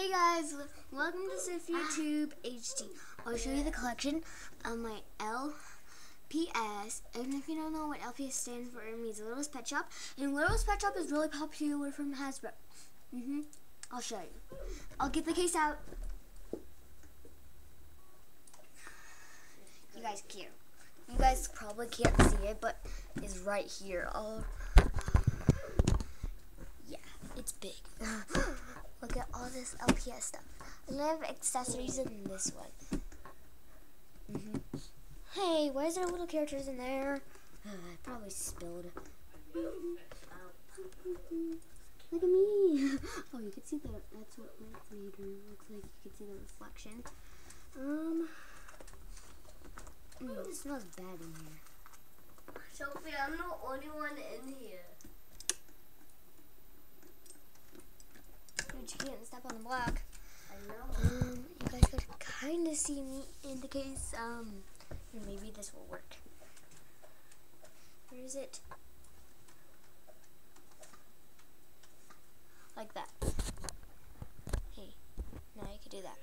Hey guys, welcome to SifYouTube HD. I'll show you the collection of my LPS. And if you don't know what LPS stands for, it means Littlest Pet Shop. And Littlest Pet Shop is really popular from Hasbro. I'll show you. I'll get the case out. You guys can't. You guys probably can't see it, but it's right here. Yeah, it's big. Look at all this LPS stuff. And I have accessories in this one. Hey, why is there little characters in there? I probably spilled. Look at me. Oh, you can see that. That's what my mirror looks like. You can see the reflection. It smells bad in here. Sophie, I'm the only one in here. Dude, you can't step on the block. I know. You guys could kind of see me in the case. Here, maybe this will work. Where is it? Like that. Hey, now you can do that.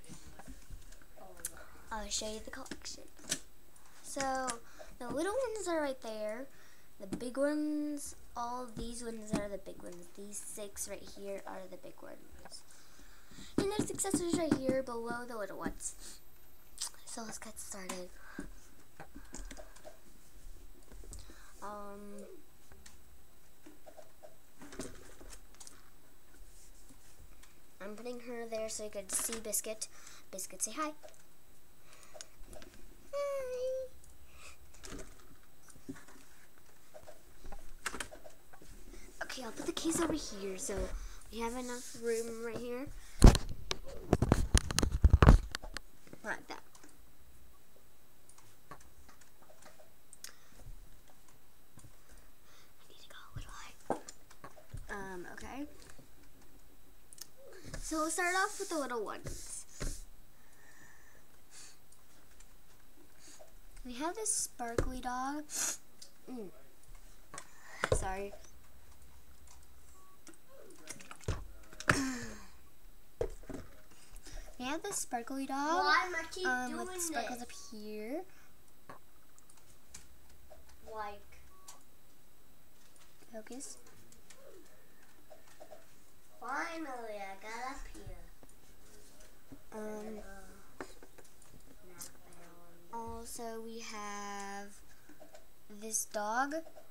I'll show you the collection. So, the little ones are right there. The big ones, all these ones are the big ones. These 6 right here are the big ones. And there's accessories right here below the little ones. So let's get started. I'm putting her there so you could see Biscuit. Biscuit, say hi. Hi. Okay, I'll put the case over here so we have enough room right here. Like that. I need to go a little high. Okay. So we'll start off with the little ones. We have this sparkly dog. Sorry. We have this sparkly dog. Why am I keep doing with sparkles this? up here. Like. Focus. Finally, I got up here. Also, we have this dog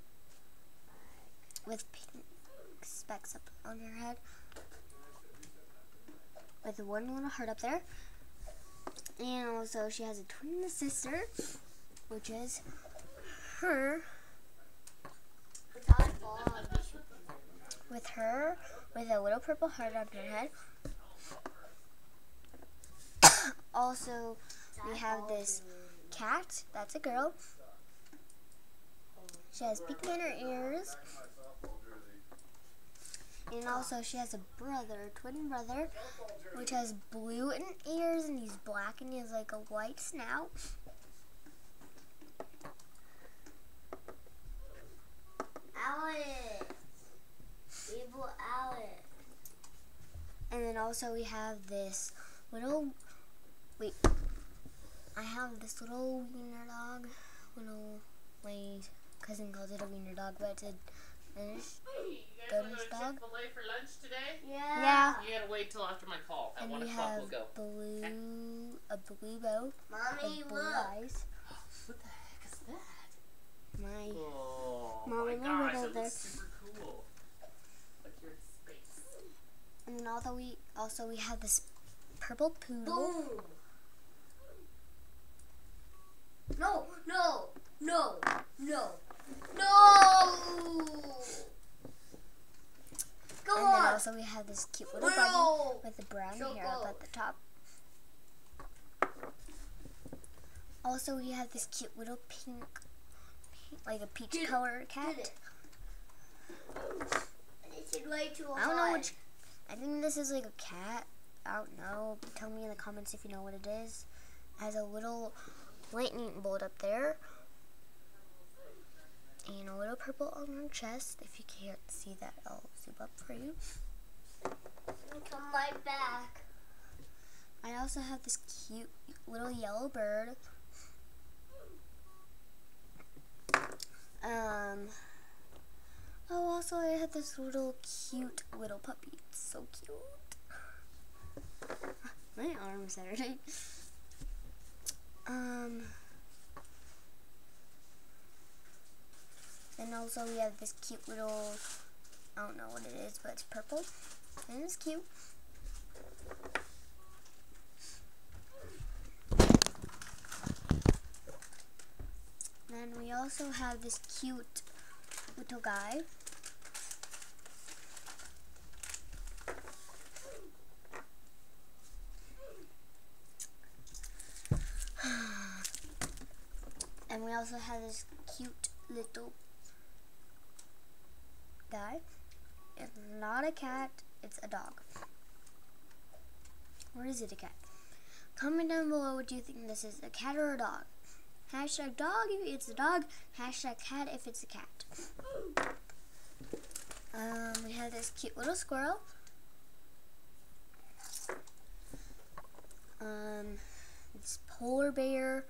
with pink specks up on her head, with one little heart up there. And also, she has a twin sister, which is her. With her, with a little purple heart on her head. Also, we have this cat. That's a girl. She has pink in her ears. And also, she has a brother, twin brother, which has blue in ears, and he's black, and he has like a white snout. Alex! Evil Alex. And then also we have this little, I have this little wiener dog. My cousin calls it a wiener dog, but it's a Danish dog. Chick-fil-A for lunch today? Yeah. You gotta wait till after my call. At And 1 we o'clock have we'll go. a blue bow Mommy, with blue look. eyes. What the heck is that? My Oh Mom, my and gosh, Little that there. looks super cool. Like you're in space. And then also we have this purple poodle. Boom! No, no, no, no, no! Go And on! then also we have this cute little No! bunny with the brown So hair up go. at the top. Also we have this cute little pink, like a peach Get it, color cat. Get it. This is way too I don't know high. which, I think this is like a cat. I don't know. Tell me in the comments if you know what it is. It has a little lightning bolt up there. And a little purple on her chest. If you can't see that, I'll zoom up for you. Come right back. I also have this cute little yellow bird. Oh, also I have this little cute little puppy. It's so cute. My arm's hurting. Then also we have this cute little, I don't know what it is, but it's purple. And it's cute. Then we also have this cute little guy. And we also have this cute little guy. It's not a cat, it's a dog. Or is it a cat? Comment down below what you think this is, a cat or a dog. Hashtag dog if it's a dog, hashtag cat if it's a cat. We have this cute little squirrel. This polar bear.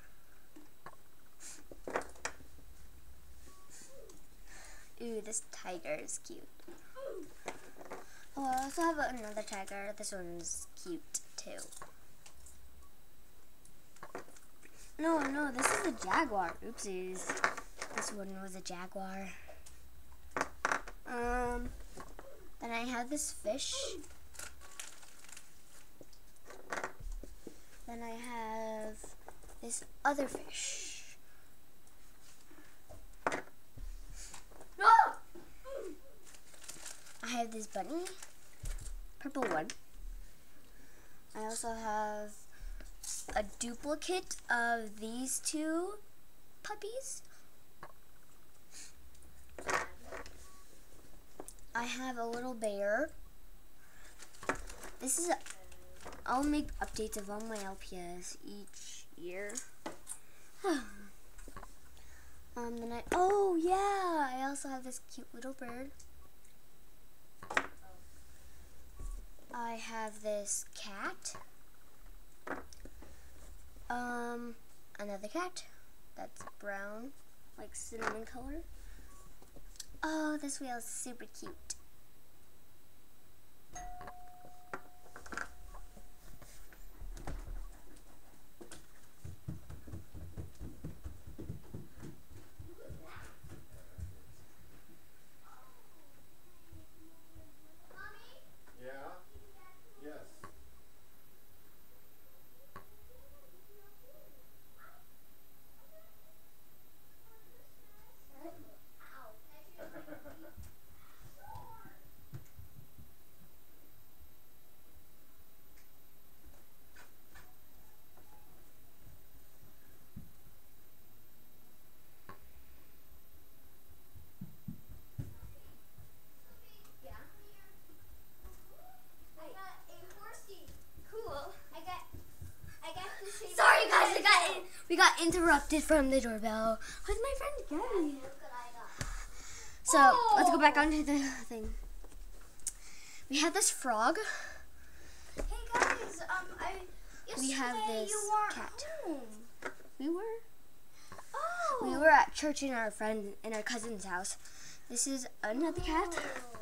Ooh, this tiger is cute. Oh, I also have another tiger. This one's cute too. No, this is a jaguar. Oopsies. This one was a jaguar. Then I have this fish. Then I have this other fish. No! I have this bunny, purple one. I also have a duplicate of these two puppies. I have a little bear. This is I'll make updates of all my LPS each year. Oh yeah, I also have this cute little bird. I have this cat. Another cat that's brown, like cinnamon color. Oh, this whale is super cute. Sorry guys, we got interrupted from the doorbell with my friend Gabby. So let's go back onto the thing. We have this frog. Hey guys, We have this you weren't cat. home. We were. Oh. We were at church in our cousin's house. This is another cat.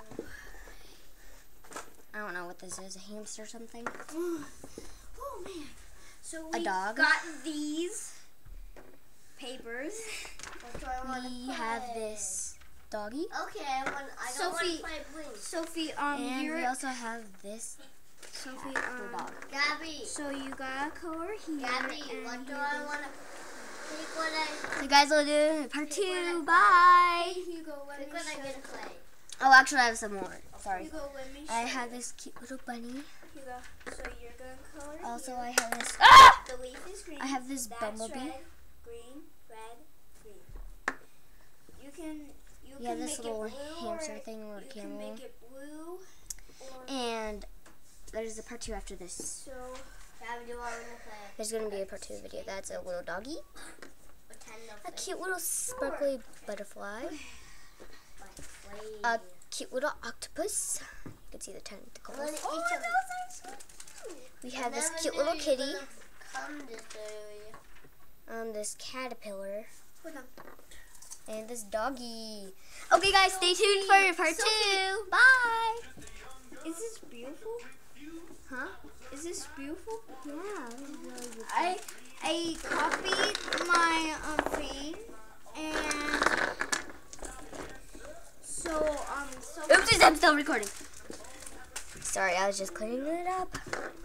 I don't know what this is, a hamster or something. Oh man. So we dog. got these papers. We have this doggy. Okay, I don't want to play blue. Sophie, And we also have this Sophie, dog. Gabby. So you gotta color here. Gabby, what do I want to pick what So guys, we'll do part 2. Bye. You go with me. I get clay. Oh, actually, I have some more. Sorry. You go with me. I have this cute little bunny. You go. So you're gonna color. Also, here. I have this. The leaf is green. I have this That's bumblebee. Red, green, red, green. You can Yeah, this make little it blue hamster or thing or you camel. can make it blue. Or And there's a part 2 after this. so. Gabby, do I want to play? There's gonna be a part 2 video. That's a little doggy, Pretend to a play. cute little sparkly butterfly, Play. a cute little octopus. You can see the tentacles. Each of them. We have this cute little kitty. This caterpillar. And this doggy. Okay, guys, stay tuned for part 2. Bye. Is this beautiful? Huh? Is this beautiful? Yeah. This is really good. I copied my thing, and so Oopsies, I'm still recording. Sorry, I was just cleaning it up.